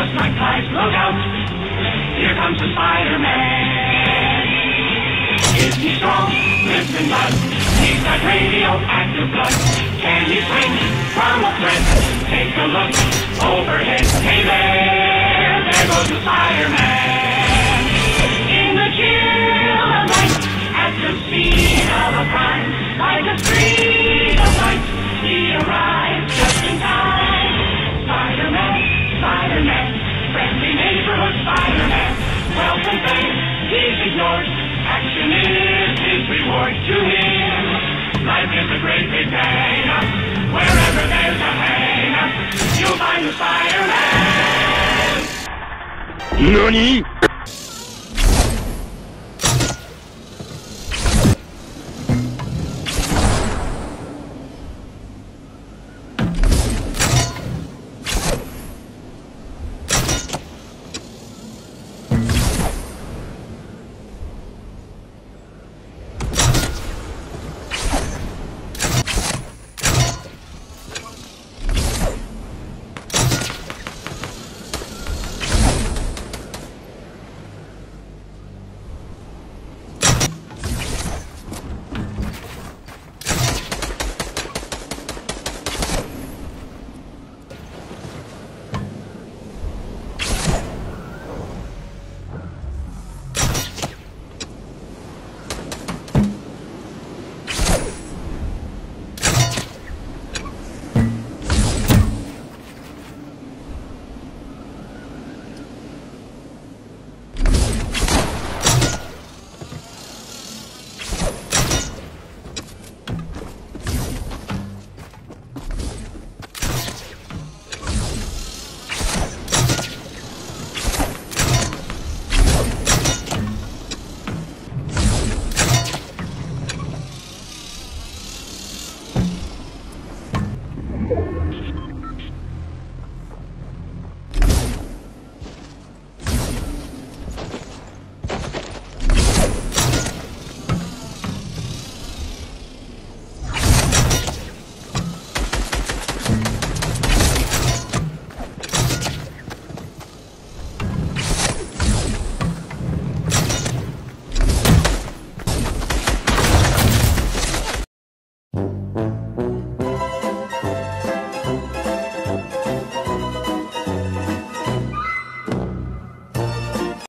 just like flies. Look out! Here comes the Spider-Man. Is he strong? Listen, bud. He's got radioactive blood. Can he swing from a thread? Take a look overhead. Hey there goes the Spider-Man. In the chill of night, at the scene of a crime, like a streak of light, he arrives just in time. Spider-Man, Spider-Man, friendly neighborhood Spider-Man. Wealth and fame, he's ignored. Action is his reward to him. Life is a great big bang. Wherever there's a hang, you'll find the Spider-Man. NANI?!